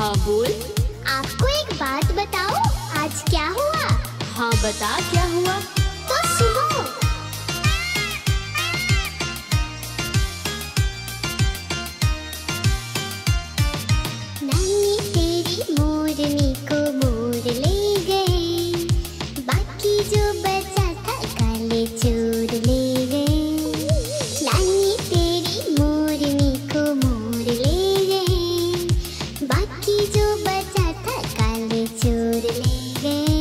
हाँ बोल। आपको एक बात बताओ, आज क्या हुआ? हाँ बता क्या हुआ। तो सुनो। नानी तेरी मोरनी को मोर ले गए, बाकी जो बचा था काले चोर ले गए। नानी तेरी मोरनी को मोर ले गए, बाकी जो बचा था काले चोर ले गए।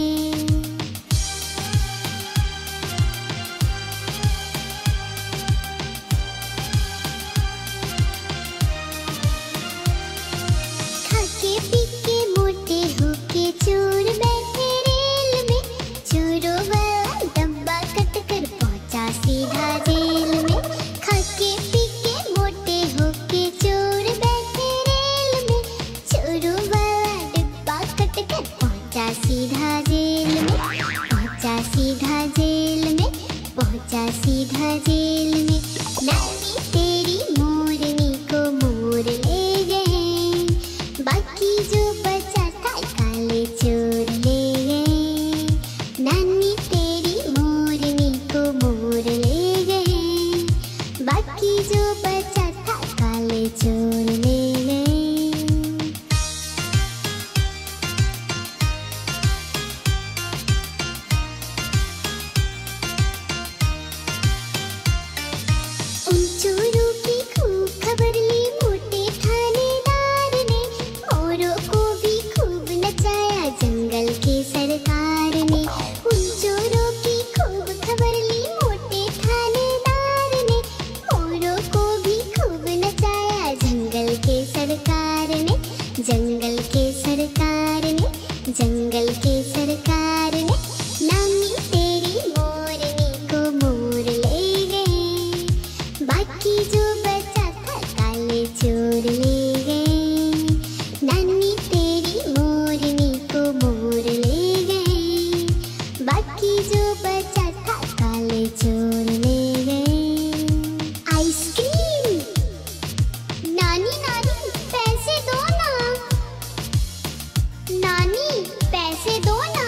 खाके पीके मोटे होके चोर बैठे रेल में, चोरों वाला डब्बा कट कर पहुंचा सीधा जेल में। खाके पीके मोटे होके चोर बैठे रेल में, चोरों वाला डब्बा कट कर पहुंचा सीधा जेल में। पहुंचा सीधा जेल में, पहुंचा सीधा जेल में। नानी तेरी मोरनी को मोर ले गए, बाकी जो बचा था काले चोर ले गए। नानी तेरी मोरनी को मोर ले गए, बाकी जो बचा था काले चोर ले गए। उन चोरों की खूब खबर ली मोटे थानेदार ने, मोरों को भी खूब नचाया जंगल के सरकार ने। उन चोरों की खूब खबर ली मोटे थानेदार ने, मोरों को भी खूब नचाया जंगल के सरकार ने। जंगल के सरकार ने, जंगल के सरकार ने। नानी तेरी मोरनी को मोर ले गए, बाकी जो बचा था काले चोर ले गए। नानी तेरी मोरनी को मोर ले गए, बाकी जो बचा था काले चोर ले गए। आइसक्रीम। नानी नानी पैसे दो ना, नानी पैसे दो ना।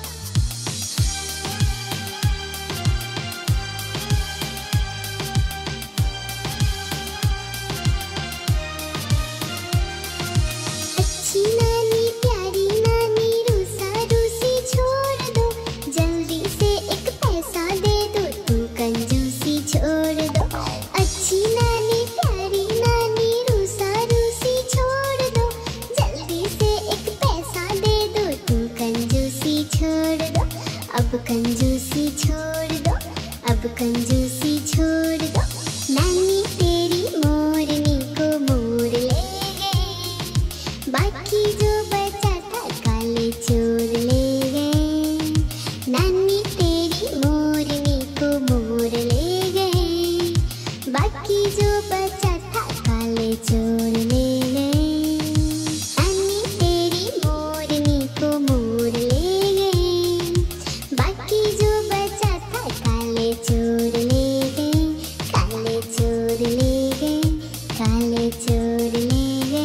अच्छी नानी प्यारी नानी रूसा रूसी छोड़ दो, जल्दी से एक पैसा दे दो, तू कंजूसी छोड़ दो। अच्छी नानी प्यारी नानी रूसा रूसी छोड़ दो, जल्दी से एक पैसा दे दो, तू कंजूसी छोड़ दो। अब कंजूसी छोड़ दो, अब कंजूसी छोड़ दो। नानी तेरी मोरनी को मोर ले गए, बाकी जो बचा था काले चोर ले गए। नानी तेरी मोरनी को मोर ले गए, बाकी जो बचा था काले चोर ले गए। नानी तेरी मोरनी को मोर ले गए, बाकी जो बचा था काले चोर ले गए। काले चोर ले गए, काले चोर ले गए।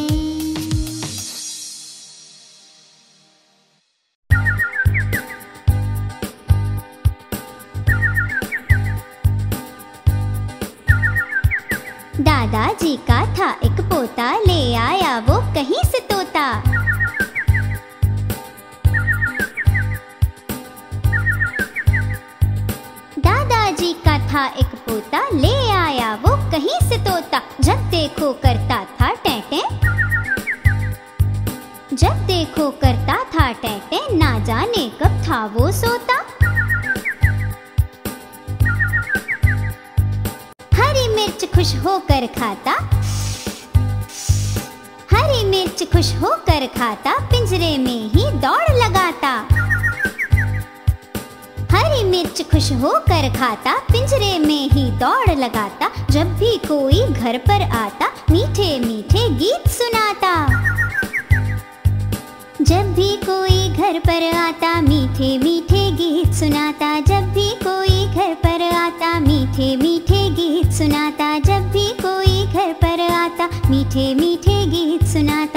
दादाजी का था एक पोता, ले आया वो कहीं से तोता। दादाजी का था एक पोता, ले आया वो कहीं से तोता। जब देखो करता था टेंटे, जब देखो करता था टेंटे, ना जाने कब था वो सोता। हरी मिर्च खुश होकर खाता, हरी मिर्च खुश होकर खाता, पिंजरे में ही दौड़ लगाता। हरी मिर्च खुश होकर खाता, पिंजरे में ही दौड़ लगाता। जब भी कोई घर पर आता, मीठे मीठे गीत सुनाता। जब भी कोई घर पर आता, मीठे मीठे गीत सुनाता। जब भी कोई घर पर आता, मीठे मीठे गीत सुनाता। जब भी कोई घर पर आता, मीठे मीठे गीत सुनाता।